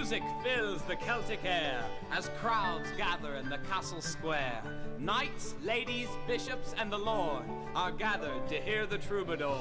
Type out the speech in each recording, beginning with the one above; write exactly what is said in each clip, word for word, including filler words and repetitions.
Music fills the Celtic air as crowds gather in the castle square. Knights, ladies, bishops, and the Lord are gathered to hear the troubadours.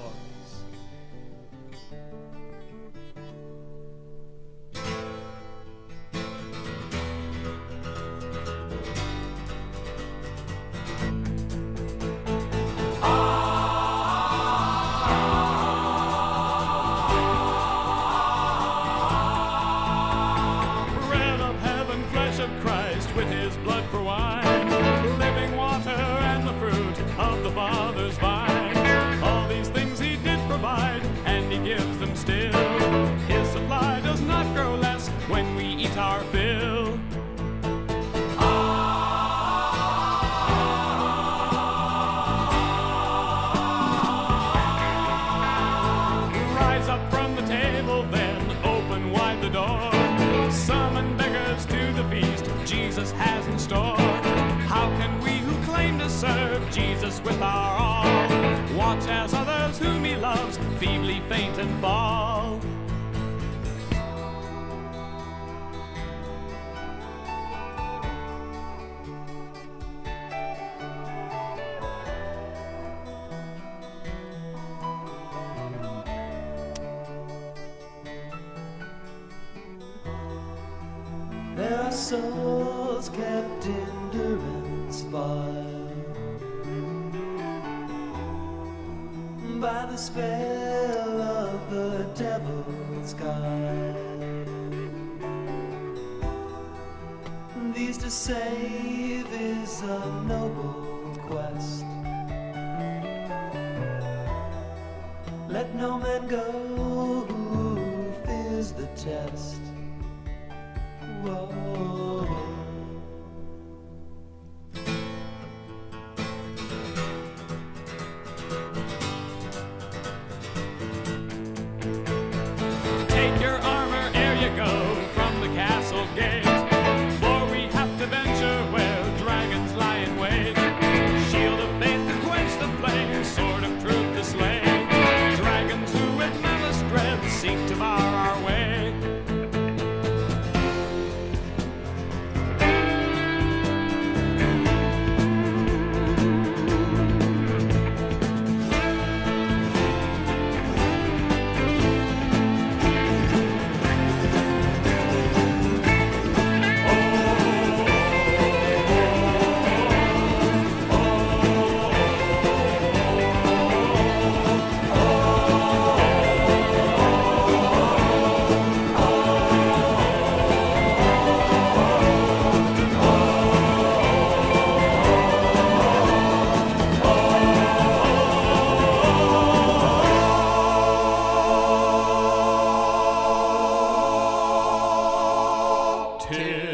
With our all, watch as others whom he loves feebly faint and fall. There are souls kept in durance vile by the spell of the devil's guile. These to save is a noble quest. Let no man go who fears the test. Whoa. Till